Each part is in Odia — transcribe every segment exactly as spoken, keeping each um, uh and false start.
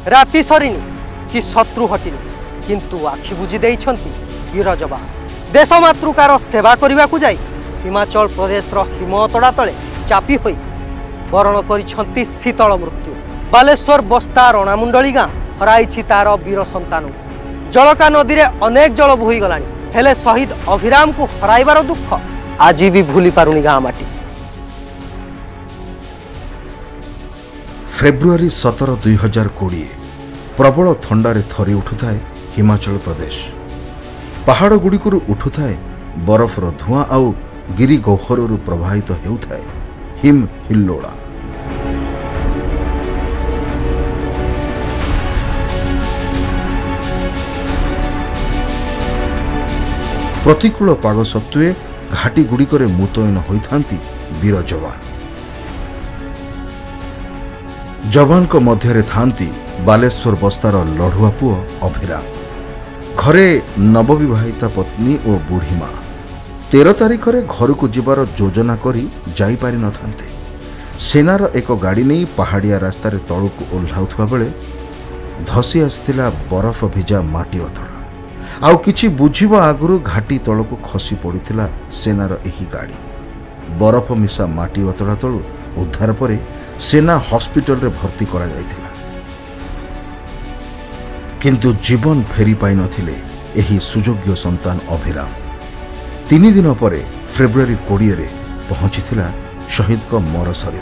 राति सरीनी कि शत्रु हटिनी किंतु आखि बुझी देइछंती वीर जवान देश मातृकार सेवा करने को जाई हिमाचल प्रदेश हिमतड़ा तले चापी होई बरण करिछंती शीतल मृत्यु। बालेश्वर बस्ता रणामुंडली गाँ हराई तार वीर संतान जलका नदी में अनेक जल बोही गलानी हेले शहीद अभिराम को हराइबार दुख आज भी भूली पारुनी गाँ माटी। फेब्रुआरी सतर दुई हजार कोड़े प्रबल थंडारे थरी उठुए हिमाचल प्रदेश पहाड़ गुड़िकर उठुए बरफर धुआं आउ गिरी गह्वरु प्रवाहित हेउथाए हिम हिल्लोड़ा। प्रतिकूल पाग सत्वे घाटी गुड़िकर मुतयन होइथांती वीर जवान। जवान को मध्यरे थांती बालेश्वर बस्तार लढ़ुआ पुओ अभिराम घरे नवविवाहिता पत्नी और बुढ़ी माँ तेरह तारिख रे घर को जीवार योजना करी जाई पारि नथांते सेनार एक गाड़ी नहीं पहाड़िया रास्तार तलू ओह्लाउथुवा बेले धसी आसथिला बरफ भिजा माटी अतड़ा आउ किछि बुझिबा आगुरु घाटी तलू खसी पड़िथिला सेनार एही गाड़ी बरफ मिशा माटी अतड़ा तलू उद्धार परे सेना हॉस्पिटल रे भर्ती करा जायथिला किंतु जीवन फेरी पाई नथिले एही सुयोग्य संतान अभिराम। तीन दिन पर फेब्रुआरी कोड़े रे पहुंचीथिला शहीद को मर शरीर।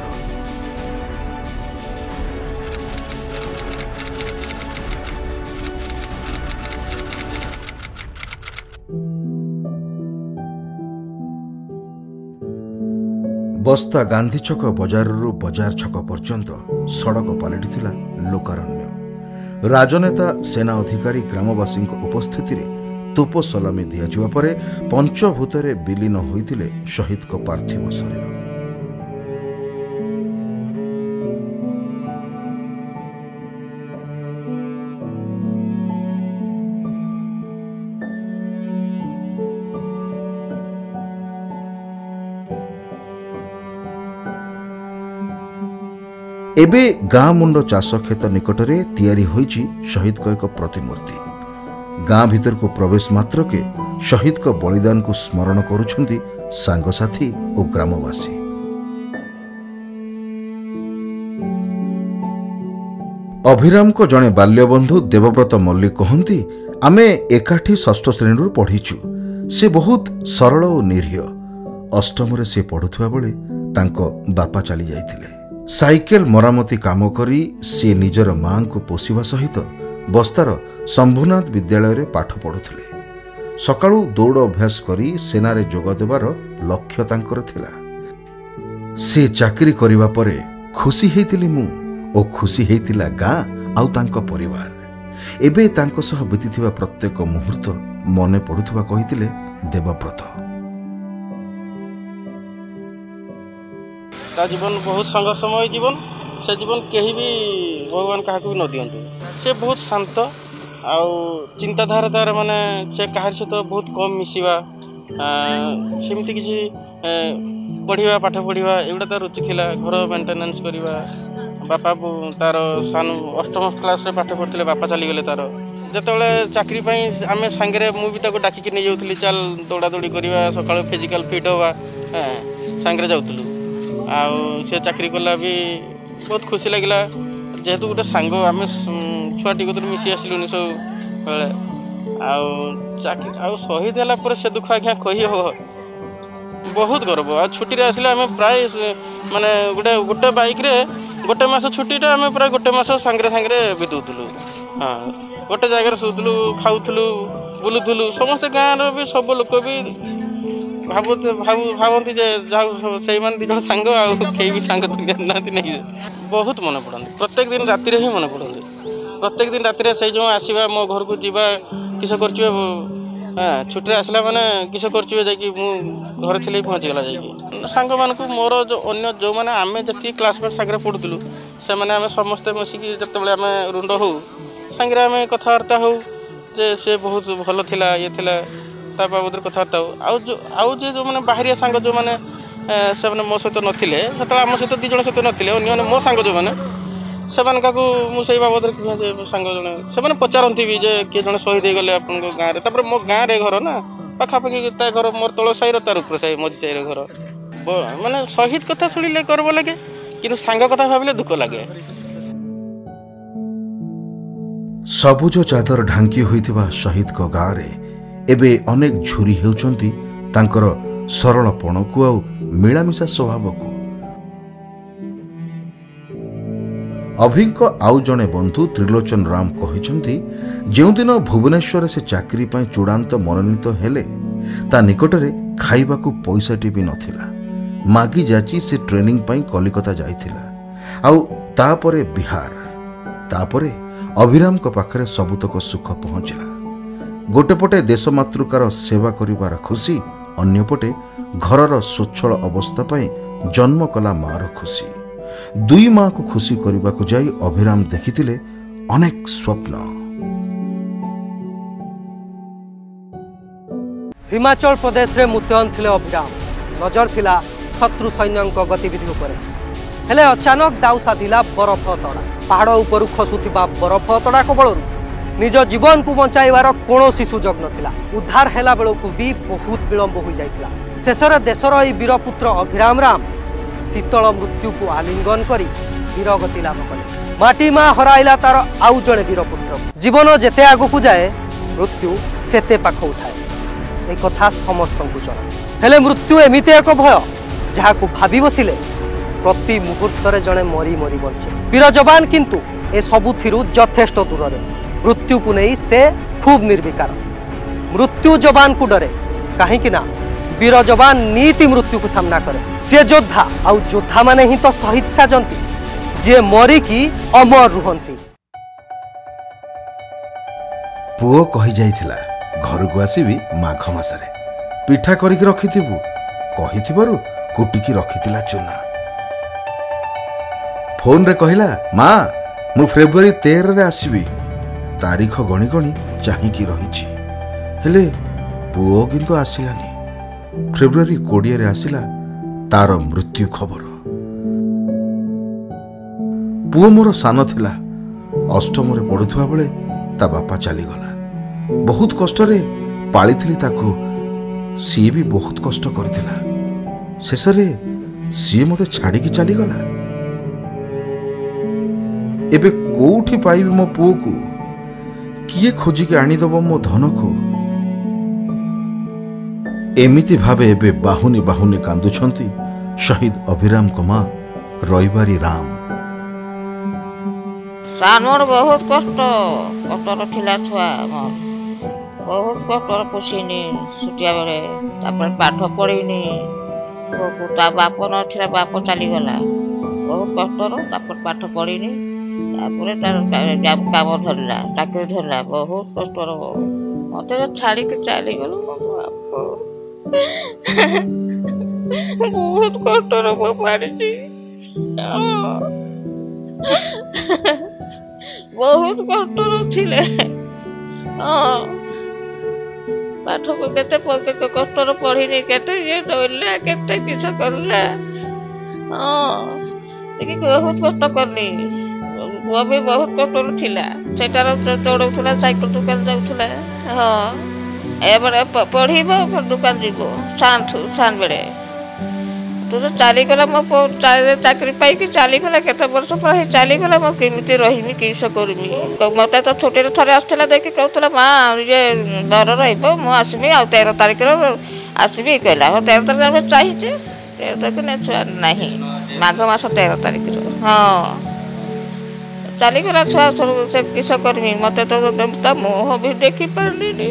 बस्ता गांधी छक बजार बजार छक पर्यंत सड़क पलटिथिला लोकारण्य। राजनेता सेना अधिकारी ग्रामवासी उपस्थिति रे तोप सलामी दिया परे पंचभूतरे विलीन होइथिले शहीद को पार्थिव शरीर। एबे गाँ मुंड चाष खेत निकटरे तैयारी होइछि शहीद को एक प्रतिमूर्ति। गाँ भीतर को प्रवेश मात्र के शहीद को बलिदान को स्मरण करुछंती सांगसाथी और ग्रामवासी। अभिराम को जड़े बाल्यबंधु देवव्रत मल्लिक कहती आमे एकाठी षष्ठ श्रेणी पढ़ीचु से बहुत सरल और निरीह। अष्टम से पढ़ुवा बेले तांको बापा चली जाइथिले। साइकेल मरामती काम करी से निजर मां को पोषिबा सहित बस्तार शंभुनाथ विद्यालय रे पाठ पढ़ुथिले। सकाळू दौड़ अभ्यास करी सेनारे जोग देवार लक्ष्य तांकर थिला। से चाकरी करिबा परे खुशी हेतिली मु ओ खुशी हेतिला गाँ आउ तांको परिवार। एबे तांको सह बीतिथिबा प्रत्येक मुहूर्त मने पड़ुथुवा कहिथिले देवव्रत। जीवन बहुत संघर्षमय जीवन से जीवन कहीं भी भगवान क्या भी न दिंतु। से बहुत शांत आउ चिंताधारा तार माने से कहार सहित तो बहुत कम मिसवा सेमती किसी पढ़ा पाठ पढ़ा एगुड़ा तार रुचि थिला। घर मेंटेनेंस करवा बापा तार सान अष्टम क्लास रे पाठ पढ़ते बापा चलीगले तार जिते चाकरी आम सांगे मुझे डाकिक नहीं जाऊँगी चल दौड़ा दौड़ी करवा सका फिजिकल फिट हवा सांगे जाऊँ आउ से चाकरी कला भी बहुत खुशी लगिला जेहेतु गोटे सांग आम छुआटी कत मिसी आसलुनि सब बेले आकरी आउ शहीद है से दुख आज्ञा कही हम बहुत गर्व। आ छुट्टी आसले आम प्राय माने गोटे गोटे बाइक रे गोटे मास छुट्टीटा आम प्राय गोटे मास सांगे सांगे बिताऊलु। हाँ गोटे जगार शुलु खाऊलु बुलूलु समस्ते गाँव भी सब लोक भी भाव भावती से दिज सांग आई भी सांग ना नहीं बहुत मन पड़ती। प्रत्येक दिन राति ही मन पड़ती। प्रत्येक दिन राति से जो आसवा मो घर को जीवा किस कर छुट्टी आसला मैंने किस कर घर थी पहुँचीगला जा सांग मान मोर जो अन्य जो मैंने आम जी क्लासमेट सागर पढ़ुलु से मैंने समस्ते मिसिकी जिते आम रुंड हो सांगे आम कथबार्ता हो जे से बहुत भल थिला ये थिला ता बाबद कथबार्ता हो आउ जो आउ जे जो मैंने बाहरिया सांग जो मैंने से मो सहित नथिले सेतले आम सहित दी जण सहित नथिले अन्य मो सांग जो मैंने ସେମାନେ କାକୁ ମୁଁ ସେଇ ବାବଦରେ କୁହେ ଯେ ସାଙ୍ଗ ଜଣେ ସେମାନେ ପଚାରନ୍ତି ବି ଯେ କିଏ ଜଣେ ଶହୀଦ ହେଇଗଲେ ଆପଣଙ୍କ ଗାଁରେ। ତାପରେ ମୋ ଗାଁରେ ଘର ନା, ପାଖାପାଖି ତା ଘର ମୋର ତଳ ସାହିର ତାର ଉପର ସାହି ମଝି ସାହିର ଘର। ମାନେ ଶହୀଦ କଥା ଶୁଣିଲେ ଗର୍ବ ଲାଗେ, କିନ୍ତୁ ସାଙ୍ଗ କଥା ଭାବିଲେ ଦୁଃଖ ଲାଗେ। ସବୁଜ ଚାଦର ଢାଙ୍କି ହୋଇଥିବା ଶହୀଦଙ୍କ ଗାଁରେ ଏବେ ଅନେକ ଝୁରି ହେଉଛନ୍ତି ତାଙ୍କର ସରଳପଣକୁ ଆଉ ମିଳାମିଶା ସ୍ୱଭାବକୁ। ଅଭିଙ୍କ ଆଉ ଜଣେ ବନ୍ଧୁ ତ୍ରିଲୋଚନ ରାମ କହିଛନ୍ତି, ଯେଉଁଦିନ ଭୁବନେଶ୍ୱରରେ ସେ ଚାକିରି ପାଇଁ ଚୂଡ଼ାନ୍ତ ମନୋନୀତ ହେଲେ ତା ନିକଟରେ ଖାଇବାକୁ ପଇସାଟି ବି ନଥିଲା। ମାଗି ଯାଚି ସେ ଟ୍ରେନିଂ ପାଇଁ କଲିକତା ଯାଇଥିଲା, ଆଉ ତାପରେ ବିହାର। ତାପରେ ଅଭିରାମଙ୍କ ପାଖରେ ସବୁତକ ସୁଖ ପହଞ୍ଚିଲା। ଗୋଟେ ପଟେ ଦେଶମାତୃକାର ସେବା କରିବାର ଖୁସି, ଅନ୍ୟପଟେ ଘରର ସ୍ୱଚ୍ଛଳ ଅବସ୍ଥା ପାଇଁ ଜନ୍ମ କଲା ମା'ର ଖୁସି। ଦୁଇ ମା'କୁ ଖୁସି କରିବାକୁ ଯାଇ ଅଭିରାମ ଦେଖିଥିଲେ ଅନେକ ସ୍ୱପ୍ନ। ହିମାଚଳ ପ୍ରଦେଶରେ ମୁତୟନ ଥିଲେ ଅଭିରାମ। ନଜର ଥିଲା ଶତ୍ରୁ ସୈନ୍ୟଙ୍କ ଗତିବିଧି ଉପରେ। ହେଲେ ଅଚାନକ ଦାଉ ସାଧିଲା ବରଫ ତଡ଼ା। ପାହାଡ଼ ଉପରୁ ଖସୁଥିବା ବରଫ ତଡ଼ା କବଳରୁ ନିଜ ଜୀବନକୁ ବଞ୍ଚାଇବାର କୌଣସି ସୁଯୋଗ ନଥିଲା। ଉଦ୍ଧାର ହେଲା ବେଳକୁ ବି ବହୁତ ବିଳମ୍ବ ହୋଇଯାଇଥିଲା। ଶେଷରେ ଦେଶର ଏହି ବୀରପୁତ୍ର ଅଭିରାମ ରାମ ଶୀତଳ ମୃତ୍ୟୁକୁ ଆଲିଙ୍ଗନ କରି ବୀରଗତି ଲାଭ କଲେ। ମାଟି ମା ହରାଇଲା ତାର ଆଉ ଜଣେ ବୀରପୁତ୍ର। ଜୀବନ ଯେତେ ଆଗକୁ ଯାଏ ମୃତ୍ୟୁ ସେତେ ପାଖକୁ ଥାଏ, ଏ କଥା ସମସ୍ତଙ୍କୁ ଜଣା। ହେଲେ ମୃତ୍ୟୁ ଏମିତି ଏକ ଭୟ ଯାହାକୁ ଭାବି ବସିଲେ ପ୍ରତି ମୁହୂର୍ତ୍ତରେ ଜଣେ ମରି ମରି ବଞ୍ଚେ। ବୀର ଯବାନ କିନ୍ତୁ ଏସବୁଥିରୁ ଯଥେଷ୍ଟ ଦୂରରେ। ମୃତ୍ୟୁକୁ ନେଇ ସେ ଖୁବ୍ ନିର୍ବିକାର। ମୃତ୍ୟୁ ଯବାନକୁ ଡରେ, କାହିଁକି ନା ବୀର ଯବାନ ନୀତି ମୃତ୍ୟୁକୁ ସାମ୍ନା କରେ। ସେ ଯୋଦ୍ଧା, ଆଉ ଯୋଦ୍ଧା ମାନେ ହିଁ ତ ଶହୀଦ ସାଜନ୍ତି, ଯିଏ ମରିକି ଅମର ରୁହନ୍ତି। ପୁଅ କହିଯାଇଥିଲା ଘରକୁ ଆସିବି ମାଘ ମାସରେ, ପିଠା କରିକି ରଖିଥିବୁ କହିଥିବାରୁ କୁଟିକି ରଖିଥିଲା ଚୁନା। ଫୋନରେ କହିଲା, ମା ମୁଁ ଫେବୃଆରୀ ତେରରେ ଆସିବି। ତାରିଖ ଗଣି ଗଣି ଚାହିଁକି ରହିଛି, ହେଲେ ପୁଅ କିନ୍ତୁ ଆସିଲାନି। ଫେବୃଆରୀ କୋଡ଼ିଏରେ ଆସିଲା ତାର ମୃତ୍ୟୁ ଖବର। ପୁଅ ମୋର ସାନ ଥିଲା, ଅଷ୍ଟମରେ ପଢୁଥିବା ବେଳେ ତା ବାପା ଚାଲିଗଲା। ବହୁତ କଷ୍ଟରେ ପାଳିଥିଲି ତାକୁ, ସିଏ ବି ବହୁତ କଷ୍ଟ କରିଥିଲା। ଶେଷରେ ସିଏ ମୋତେ ଛାଡ଼ିକି ଚାଲିଗଲା। ଏବେ କୋଉଠି ପାଇବି ମୋ ପୁଅକୁ? କିଏ ଖୋଜିକି ଆଣିଦବ ମୋ ଧନକୁ? ଏମିତି ଭାବେ ଏବେ ବାହୁନି ବାହୁନି କାନ୍ଦୁଛନ୍ତି ଶହୀଦ ଅଭିରାମଙ୍କ ମା ରଇବାରୀ ରାମ। ସାନର ବହୁତ କଷ୍ଟ କଷ୍ଟର ଥିଲା ଛୁଆ ମୋର, ବହୁତ କଷ୍ଟର ପୋଷିନି ଛୁଟିଆ ବେଳେ। ତାପରେ ପାଠ ପଢ଼ିନି, ତା ବାପ ନଥିଲା, ବାପ ଚାଲିଗଲା। ବହୁତ କଷ୍ଟର, ତାପରେ ପାଠ ପଢ଼ିନି। ତାପରେ ତାର କାମ ଧରିଲା, ଚାକିରି ଧରିଲା। ବହୁତ କଷ୍ଟର ମୋତେ ଛାଡ଼ିକି ଚାଲିଗଲୁ ମୋ ବାପ। ବହୁତ କଷ୍ଟର ମୁଁ ପାଳିଛି, ବହୁତ କଷ୍ଟର ଥିଲେ। ହଁ, ପାଠ କେତେ କଷ୍ଟର ପଢ଼ିନି, କେତେ ଇଏ ଦୌଡ଼ିଲା, କେତେ କିସ କରିଲା। ହଁ, ଟିକେ ବହୁତ କଷ୍ଟ କରିନି। ପୁଅ ବି ବହୁତ କଷ୍ଟର ଥିଲା, ସେଟାର ଦୌଡ଼ଉଥିଲା, ସାଇକେଲ ଦୋକାନ ଯାଉଥିଲା। ହଁ, ଏବେଳେ ପଢ଼ିବ ଦୋକାନ ଯିବ ସାନ୍ଠୁ ସାନ୍ ବେଳେ। ତୁ ତ ଚାଲିଗଲା ମୋ ପୁଅ, ଚାକିରି ପାଇକି ଚାଲିଗଲା। କେତେ ବର୍ଷ ପରେ ଚାଲିଗଲା। ମୁଁ କେମିତି ରହିବି, କିସ କରିବି? ମୋତେ ତ ଛୁଟିରେ ଥରେ ଆସିଥିଲା ଦେଖି କହୁଥିଲା, ମା ଇଏ ଘର ରହିବ, ମୁଁ ଆସିବି ଆଉ ତେର ତାରିଖରେ ଆସିବି କହିଲା। ହଉ ତେର ତାରିଖ ଆମେ ଚାହିଁଛେ, ତେର ତାରିଖ ନାହିଁ, ମାଘ ମାସ ତେର ତାରିଖରେ। ହଁ, ଚାଲିଗଲା ଛୁଆ ସବୁ। ସେ କିସ କରିବି? ମୋତେ ତ ତା ମୁହଁ ବି ଦେଖିପାରିଲିନି।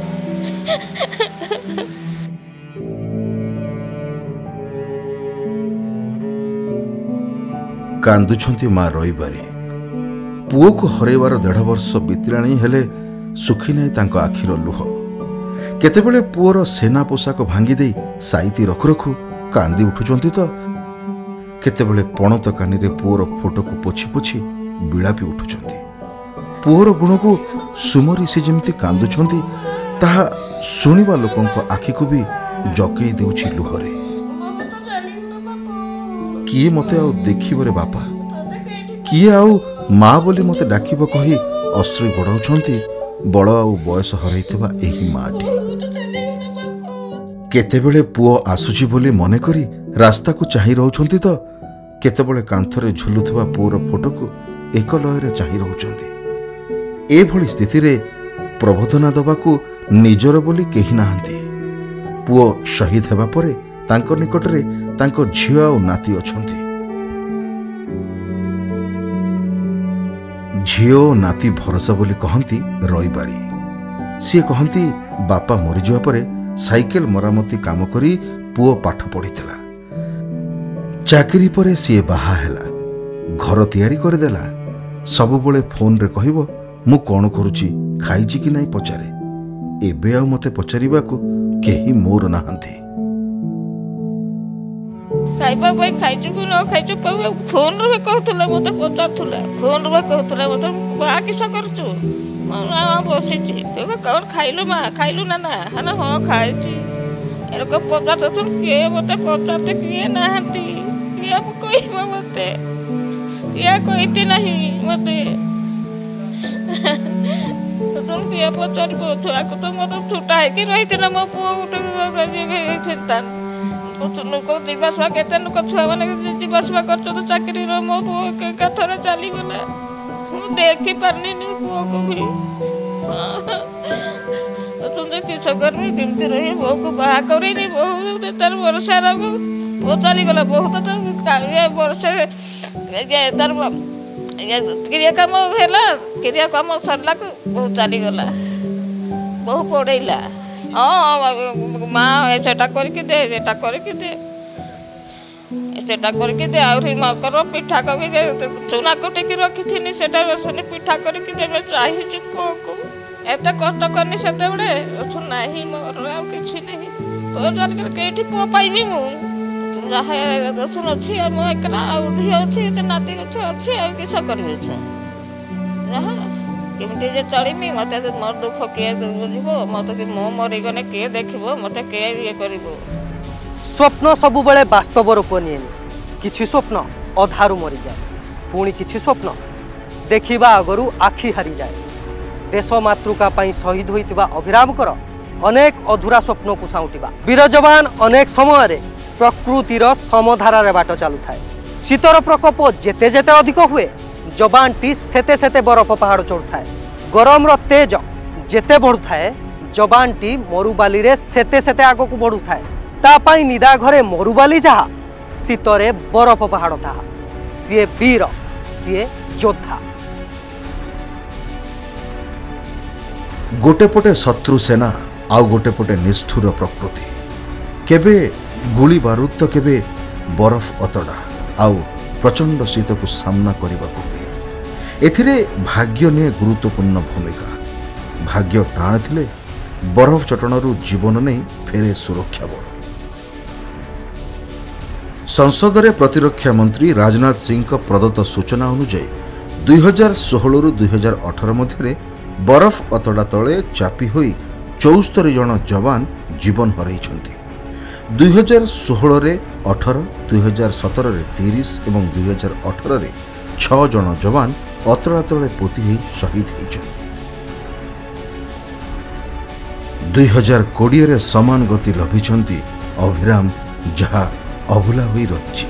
କାନ୍ଦୁଛନ୍ତି ମା ରଇବାରୀ। ପୁଅକୁ ହରାଇବାର ଦେଢ଼ ବର୍ଷ ବିତିଲାଣି, ହେଲେ ଶୁଖି ନାହିଁ ତାଙ୍କ ଆଖିର ଲୁହ। କେତେବେଳେ ପୁଅର ସେନା ପୋଷାକ ଭାଙ୍ଗି ଦେଇ ସାଇତି ରଖୁ ରଖୁ କାନ୍ଦି ଉଠୁଛନ୍ତି ତ କେତେବେଳେ ପଣତ କାନିରେ ପୁଅର ଫଟୋକୁ ପୋଛି ପୋଛି ବିଳାପି ଉଠୁଛନ୍ତି। ପୁଅର ଗୁଣକୁ ସୁମରି ସେ ଯେମିତି କାନ୍ଦୁଛନ୍ତି, ତାହା ଶୁଣିବା ଲୋକଙ୍କ ଆଖିକୁ ବି ଜକେଇ ଦେଉଛି ଲୁହରେ। କିଏ ମୋତେ ଆଉ ଦେଖିବରେ ବାପା? किए आउ माँ बोली मते डाकिब कही अश्रु गड़ाउछंती बड़ आउ बयस हरैथिबा एही माटी। केतेबेले पुओ आसुची बोली मने करी रास्ता को चाहि रहउछंती तो केतेबेले कांथरे झुलुथिबा पुओर फोटोको एक लୟରେ चाहि रहउछंती। एभଳି स्थितिरे प्रबोधना दबाकू निजर बोली केही नाहंती। पुओ शहीद हेबा परे तांको निकटरे तांको झियो आ नाती अछंती। झियो नाती भरोसा बोली कहंती रईबारी। सी कहंती बापा मरीजा परे साइकेल मरामती काम करी पुओ पाठ पढ़ीला। चाकरी परे सी बाहा हेला, घर तैयारी करदेला। सबुबले फोन रे कहिबो मु कौन करुची खाइची कि नहीं पचारे। एबे आउ मते पचारिबाकू केही मोर नाहंती। खाइबा भाई खाइछु कि न खाइछु फोन रे कहथुला मते पचारथुला। फोन रे कहथुला मते बा किस करछु मां बसिछि देखो कौन खाइलो मा खाइलु ना ना हना हो खाइछि एरको पचारत सुन के मते पचारते किए नाहंती किए कहबा मते किए कहते नहीं मते तुम किए पचारबो तो आको तो मते छुटा है कि रहिते ना मो पुओ उठे छेतान को जीवासवा केते नुक छुआ माने जीवासवा करछ तो चाकरी रो मो पुओ के थरे चली गला मु देखि परनी नि पुओ को भी तुम जे किछ करबी केमती रही बो को बाहा करी नि बहुत तर वर्षा रो वो चली गला बहुत तो ये वर्षे ये तर ये क्रिया काम भेला क्रिया काम सरला को बहुत चली गला बहुत पड़ैला। हाँ माँ सेटा करके दे सेटा करके दे सेटा करके दे आउरी मकर पिठा कभी चूना कुटिकी रखी थी सेटा रसनी पिठा करके दे मैं चाहिए को एत कष्ट करनी से नहीं मोर आ किसी नहीं तो चल के पुआ पाइबी मु जहाँ रसुन अच्छी मुला धी अच्छी नाती अच्छी किस करी केमती जे चलमी मत मोर दुख किए बुझब मत मो मरीगने किए देख मत किए ये कर। स्वप्न सबुबले बास्तव रूप निए किछि स्वप्न अधारू मरी जाए पुणी किछि स्वप्न देखिबा आगरू आखि हारी जाए। देश मातृका पाई शहीद होइतिबा अभिरामकर अनेक अधूरा स्वप्न को साउटिबा वीर जवान अनेक समय रे प्रकृतिर समधारारे बाट चालू थाए। शीतर प्रकोप जेते जेते अधिक हुए जवानटी सेते सेते बरफ पहाड़ चढ़ुए। गरम रो तेज जेते बढ़ुए जवानटी मरुबाली रे सेते सेते आग को बढ़ुए। तापाई निदा घरे मरुबाली जहा शीतरे बरफ पहाड़ था। सीए वीर सीए योद्धा। गोटे पटे शत्रु सेना आउ गोटे पटे निष्ठुर प्रकृति। केबे गुली बारूद तो केबे बरफ अतड़ा आउ प्रचंड शीत को सामना करने को हुए। एथिरे भाग्य ने गुरुत्वपूर्ण भूमिका। भाग्य टाण थिले बरफ चटणरू जीवन नहीं फेरे सुरक्षा बल। संसद रे प्रतिरक्षा मंत्री राजनाथ सिंह का प्रदत्त सूचना अनुसार दुई हजार षोहल रु दुई हजार अठर मध्य बरफ अतड़ा तले चापी होई चौस्तरी जन जवान जीवन हरैछंती। दुई हजार षोहल रे अठर दुई हजार सतर रे तीस और दुई हजार अठर रे छह जन जवान अतड़ा तले पोती होई शहीद होइछंती। दुई हजार कोड़े रे समान गति लभिछंती अभिराम जहा अभुला होई रहिछि।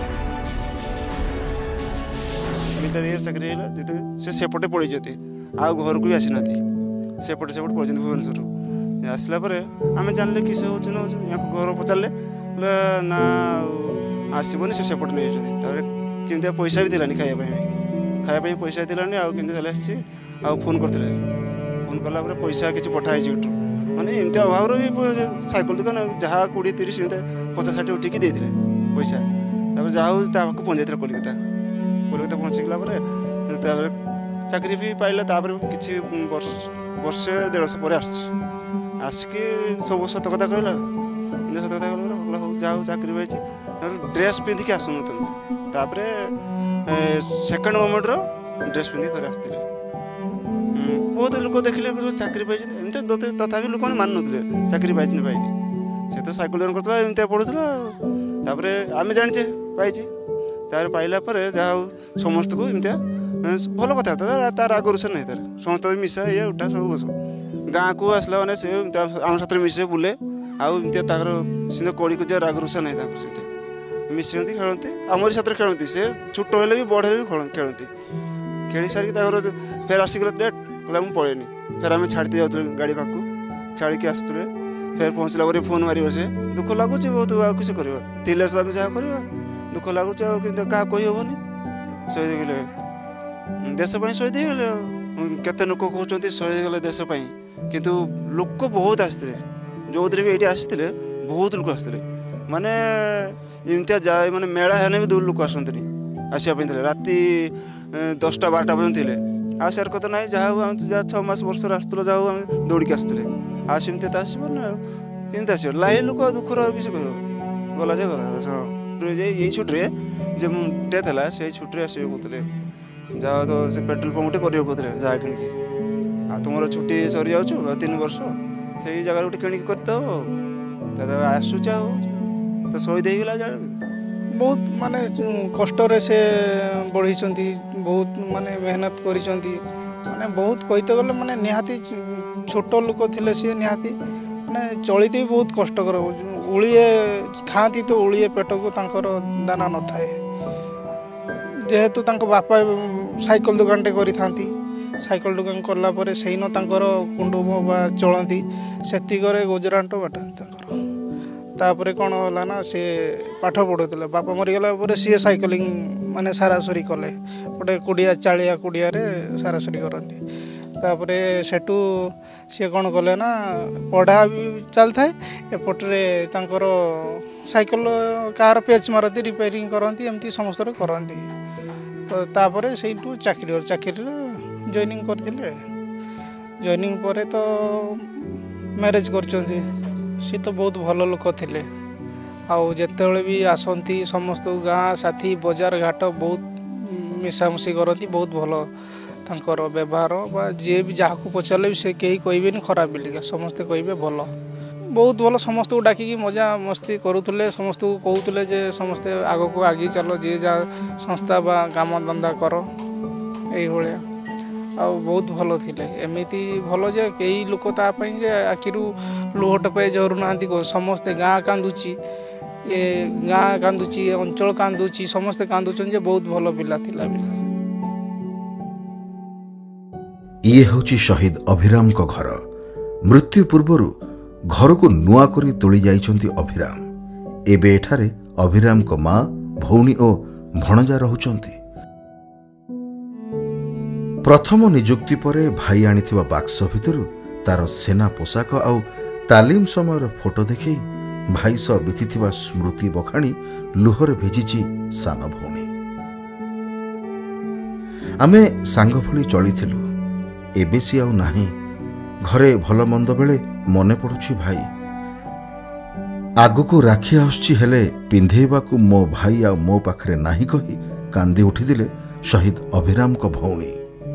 मिलिटारी चाकरी हैला जते से सेपटे पड़ी जते आ घर को भी आसी नाती सेपटे सेपटे पड़ी भुवनेश्वर आसला परे आमे जानले कि से होछ न या घर पचारले ना आसीबनी से सेपटे नै जते तारे किंतु पैसा भी दिलानी खाया पई खाया पई पैसा दिलानी आ किंतु खाली आसी आ फोन करथिले फोन करला परे पैसा किछि पठाई जिटु माने एमते अभाव रो साइकिल दुकान जहाँ कोड़े तीस पचास षाठी उठिकी देते पैसा तापर जाऊ ताको पहुँचाई कलिकता कलिकता पहुँचला चाकरी भी पाइला तापर किछि वर्ष वर्षे डेढ़ वर्ष पर आसिकी सब सत कथा कहला सत कथा कहला हो जाऊ चाकरी पाइछि ड्रेस पिंधिकी आसुन तापर सेकेंड मोमेंट रो ड्रेस पिंधि थरे आसथिले बहुत लोक देखिले चाकरी पाइछि एमते तथापि लोक मान नथिले चाकरी पाइछि न पाइनि से तो साइकिल जन करथला एमते पढुथला तापर आमे जानिछे पाइछि तार पाइला पर जहा समस्त को एमते ଭଲ କଥାବାର୍ତ୍ତା ତାର ରାଗ ରୁଷା ନାହିଁ ତାର ସମସ୍ତେ ମିଶା ଇଏ ଉଠା ସବୁ ବସ ଗାଁକୁ ଆସିଲା ମାନେ ସେ ଆମ ସାଥିରେ ମିଶେ ବୁଲେ ଆଉ ଏମିତି ତାଙ୍କର ସେମିତି କଳିକୁ ଯା ରାଗ ରୁଷା ନାହିଁ ତାଙ୍କର ସେମିତି ମିଶନ୍ତି ଖେଳନ୍ତି ଆମରି ସାଥିରେ ଖେଳନ୍ତି ସେ ଛୋଟ ହେଲେ ବି ବଡ଼ ହେଲେ ବି ଖେଳନ୍ତି ଖେଳି ସାରିକି ତାଙ୍କର ଫେର ଆସିଗଲେ ଡେଟ୍ କହିଲା ମୁଁ ପଳେଇନି ଫେର ଆମେ ଛାଡ଼ିଦେଇ ଯାଉଥିଲେ ଗାଡ଼ି ପାଖକୁ ଛାଡ଼ିକି ଆସୁଥିଲେ ଫେର ପହଞ୍ଚିଲା ପରେ ଫୋନ୍ ମାରିବ ସେ ଦୁଃଖ ଲାଗୁଛି ବହୁତ ଆଉ କିଛି କରିବା ଥିଲେ ଆମେ ଯାହା କରିବା ଦୁଃଖ ଲାଗୁଛି ଆଉ କିନ୍ତୁ କାହା କହିହେବନି ଶହୀଦ ହେଇଗଲେ ଦେଶ ପାଇଁ ଶହୀଦ ହେଇଗଲେ କେତେ ଲୋକ କହୁଛନ୍ତି ଶହୀଦ ହେଇଗଲେ ଦେଶ ପାଇଁ କିନ୍ତୁ ଲୋକ ବହୁତ ଆସିଥିଲେ ଯେଉଁଥିରେ ବି ଏଇଠି ଆସିଥିଲେ ବହୁତ ଲୋକ ଆସିଥିଲେ ମାନେ ଏମିତିଆ ଯାଏ ମାନେ ମେଳା ହେଲେ ବି ଲୋକ ଆସନ୍ତିନି ଆସିବା ପାଇଁ ଥିଲେ ରାତି ଦଶଟା ବାରଟା ପର୍ଯ୍ୟନ୍ତ ଥିଲେ ଆଉ ସେର କଥା ନାହିଁ ଯାହା ହଉ ଆମେ ଯାହା ଛଅ ମାସ ବର୍ଷରେ ଆସୁଥିଲ ଯାହା ହଉ ଆମେ ଦୌଡ଼ିକି ଆସୁଥିଲେ ଆଉ ସେମିତି ତ ଆସିବ ନା ଆଉ କେମିତି ଆସିବ ଲାହି ଲୋକ ଦୁଃଖର ଆଉ କିଛି କହିବ ଗଲା ଯେ ଗଲା ଏଇ ଛୁଟିରେ ଯେ ମୁଁ ଡେଥ୍ ହେଲା ସେଇ ଛୁଟିରେ ଆସିବେ କହୁଥିଲେ ଯାହା ତ ସେ ପେଟ୍ରୋଲ ପମ୍ପ ଗୋଟେ କରିବାକୁ କହୁଥିଲେ ଯାହା କିଣିକି ଆଉ ତୁମର ଛୁଟି ସରିଯାଉଛୁ ଆଉ ତିନି ବର୍ଷ ସେଇ ଜାଗାରେ ଗୋଟେ କିଣିକି କରିଦେବ ଆଉ ଆସୁଛି ଆଉ ତ ଶହୀଦ ହେଇଗଲା ଜାଣ ବହୁତ ମାନେ କଷ୍ଟରେ ସେ ବଢ଼ିଛନ୍ତି ବହୁତ ମାନେ ମେହନତ କରିଛନ୍ତି ମାନେ ବହୁତ କହିତେ ଗଲେ ମାନେ ନିହାତି ଛୋଟ ଲୋକ ଥିଲେ ସିଏ ନିହାତି ମାନେ ଚଳିତେ ବି ବହୁତ କଷ୍ଟକର ଉଳିଏ ଖାଆନ୍ତି ତ ଉଳିଏ ପେଟକୁ ତାଙ୍କର ଦାନା ନଥାଏ ଯେହେତୁ ତାଙ୍କ ବାପା ସାଇକେଲ ଦୋକାନଟେ କରିଥାନ୍ତି ସାଇକେଲ ଦୋକାନ କଲା ପରେ ସେଇନ ତାଙ୍କର କୁଣ୍ଡୁମ ବା ଚଳନ୍ତି ସେତିକରେ ଗୁଜରାଟ ବାଟାନ୍ତି ତାଙ୍କର ତାପରେ କ'ଣ ହେଲା ନା ସେ ପାଠ ପଢ଼ୁଥିଲେ ବାପା ମରିଗଲା ପରେ ସିଏ ସାଇକେଲିଂ ମାନେ ସାରାସରି କଲେ ଗୋଟେ କୁଡ଼ିଆ ଚାଳିଆ କୁଡ଼ିଆରେ ସାରାସରି କରନ୍ତି ତାପରେ ସେଠୁ ସିଏ କ'ଣ କଲେ ନା ପଢ଼ା ବି ଚାଲିଥାଏ ଏପଟରେ ତାଙ୍କର ସାଇକେଲ କାହାର ପେଚ୍ ମାରନ୍ତି ରିପେୟାରିଂ କରନ୍ତି ଏମିତି ସମସ୍ତଙ୍କର କରନ୍ତି ତ ତାପରେ ସେଇଠୁ ଚାକିରି ଚାକିରିରେ ଜଏନିଂ କରିଥିଲେ ଜଏନିଂ ପରେ ତ ମ୍ୟାରେଜ୍ କରିଛନ୍ତି ସିଏ ତ ବହୁତ ଭଲ ଲୋକ ଥିଲେ ଆଉ ଯେତେବେଳେ ବି ଆସନ୍ତି ସମସ୍ତଙ୍କୁ ଗାଁ ସାଥି ବଜାର ଘାଟ ବହୁତ ମିଶାମିଶି କରନ୍ତି ବହୁତ ଭଲ ତାଙ୍କର ବ୍ୟବହାର ବା ଯିଏ ବି ଯାହାକୁ ପଚାରିଲେ ବି ସେ କେହି କହିବେନି ଖରାପ ବୋଲିକା ସମସ୍ତେ କହିବେ ଭଲ ବହୁତ ଭଲ ସମସ୍ତଙ୍କୁ ଡାକିକି ମଜା ମସ୍ତି କରୁଥିଲେ ସମସ୍ତଙ୍କୁ କହୁଥିଲେ ଯେ ସମସ୍ତେ ଆଗକୁ ଆଗେଇ ଚାଲ ଯିଏ ଯାହା ସଂସ୍ଥା ବା କାମ ଧନ୍ଦା କର ଏଇଭଳିଆ ଆଉ ବହୁତ ଭଲ ଥିଲେ ଏମିତି ଭଲ ଯେ କେହି ଲୋକ ତା ପାଇଁ ଯେ ଆଖିରୁ ଲୁହ ଟୋପାଏ ଝରୁନାହାନ୍ତି ସମସ୍ତେ ଗାଁ କାନ୍ଦୁଛି ଏ ଗାଁ କାନ୍ଦୁଛି ଅଞ୍ଚଳ କାନ୍ଦୁଛି ସମସ୍ତେ କାନ୍ଦୁଛନ୍ତି ଯେ ବହୁତ ଭଲ ପିଲା ଥିଲା ବୋଲି ଇଏ ହେଉଛି ଶହୀଦ ଅଭିରାମଙ୍କ ଘର ମୃତ୍ୟୁ ପୂର୍ବରୁ ଘରକୁ ନୂଆ କରି ତୋଳି ଯାଇଛନ୍ତି ଅଭିରାମ ଏବେ ଏଠାରେ ଅଭିରାମଙ୍କ ମା ଭଉଣୀ ଓ ଭଣଜା ରହୁଛନ୍ତି ପ୍ରଥମ ନିଯୁକ୍ତି ପରେ ଭାଇ ଆଣିଥିବା ବାକ୍ସ ଭିତରୁ ତାର ସେନା ପୋଷାକ ଆଉ ତାଲିମ ସମୟର ଫଟୋ ଦେଖାଇ ଭାଇ ସହ ବିତିଥିବା ସ୍ମୃତି ବଖାଣି ଲୁହରେ ଭିଜିଛି ସାନ ଭଉଣୀ ଆମେ ସାଙ୍ଗ ଭଳି ଚଳିଥିଲୁ ଏବେ ସିଏ ଆଉ ନାହିଁ ଘରେ ଭଲ ମନ୍ଦ ବେଳେ ମନେ ପଡୁଛି ଭାଇ ଆଗକୁ ରାକ୍ଷୀ ଆସୁଛି ହେଲେ ପିନ୍ଧେଇବାକୁ ମୋ ଭାଇ ଆଉ ମୋ ପାଖରେ ନାହିଁ କହି କାନ୍ଦି ଉଠିଥିଲେ ଶହୀଦ ଅଭିରାମଙ୍କ ଭଉଣୀ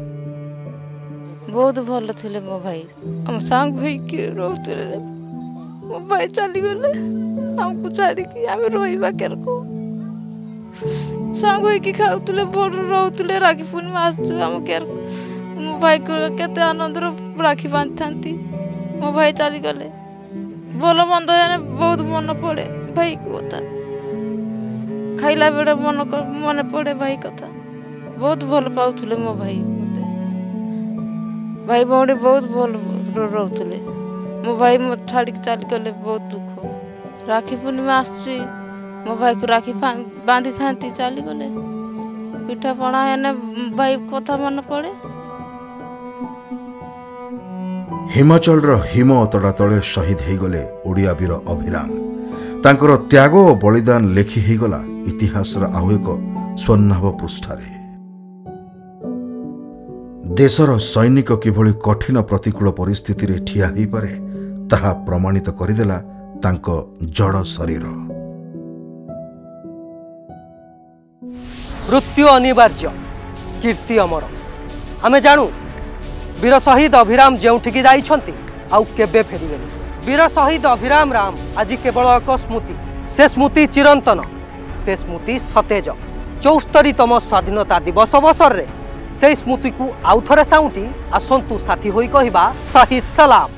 ବହୁତ ଭଲ ଥିଲେ ମୋ ଭାଇ ଆମ ସାଙ୍ଗ ହେଇକି ରହୁଥିଲେ ମୋ ଭାଇ ଚାଲିଗଲେ ଆମକୁ ଛାଡ଼ିକି ଆମେ ରହିବା କେରକୁ ସାଙ୍ଗ ହେଇକି ଖାଉଥିଲେ ଭଲ ରହୁଥିଲେ ରାକ୍ଷୀ ପୂର୍ଣ୍ଣିମା ଆସୁଛୁ ଆମ କେରକୁ ମୋ ଭାଇକୁ କେତେ ଆନନ୍ଦର ରାକ୍ଷୀ ବାନ୍ଧିଥାନ୍ତି ମୋ ଭାଇ ଚାଲିଗଲେ ଭଲ ମନ୍ଦ ହେଲେ ବହୁତ ମନେ ପଡ଼େ ଭାଇକୁ କଥା ଖାଇଲା ବେଳେ ମନ ମନେ ପଡ଼େ ଭାଇ କଥା ବହୁତ ଭଲ ପାଉଥିଲେ ମୋ ଭାଇ ମୋତେ ଭାଇ ଭଉଣୀ ବହୁତ ଭଲ ରହୁଥିଲେ ମୋ ଭାଇ ମୋତେ ଛାଡ଼ିକି ଚାଲିଗଲେ ବହୁତ ଦୁଃଖ ରାକ୍ଷୀ ପୂର୍ଣ୍ଣିମା ଆସୁଛି ମୋ ଭାଇକୁ ରାକ୍ଷୀ ବାନ୍ଧିଥାନ୍ତି ଚାଲିଗଲେ ପିଠାପଣା ହେଲେ ଭାଇ କଥା ମନେ ପଡ଼େ ହିମାଚଳର ହିମ ଅତଡ଼ା ତଳେ ଶହୀଦ ହେଇଗଲେ ଓଡ଼ିଆ ବୀର ଅଭିରାମ ତାଙ୍କର ତ୍ୟାଗ ଓ ବଳିଦାନ ଲେଖି ହେଇଗଲା ଇତିହାସର ଆଉ ଏକ ସ୍ୱର୍ଣ୍ଣାଭ ପୃଷ୍ଠାରେ ଦେଶର ସୈନିକ କିଭଳି କଠିନ ପ୍ରତିକୂଳ ପରିସ୍ଥିତିରେ ଠିଆ ହୋଇପାରେ ତାହା ପ୍ରମାଣିତ କରିଦେଲା ତାଙ୍କ ଜଡ଼ ଶରୀର ମୃତ୍ୟୁ ଅନିବାର୍ଯ୍ୟ କୀର୍ତ୍ତି ଅମର ଆମେ ଜାଣୁ ବୀର ଶହୀଦ ଅଭିରାମ ଯେଉଁଠିକି ଯାଇଛନ୍ତି ଆଉ କେବେ ଫେରିବେନି ବୀର ଶହୀଦ ଅଭିରାମ ରାମ ଆଜି କେବଳ ଏକ ସ୍ମୃତି ସେ ସ୍ମୃତି ଚିରନ୍ତନ ସେ ସ୍ମୃତି ସତେଜ ଚଉସ୍ତରୀତମ ସ୍ୱାଧୀନତା ଦିବସ ଅବସରରେ से स्मृति को आउ थरे साउंटी आसंतु साथी होई कहिबा शहीद सलाम।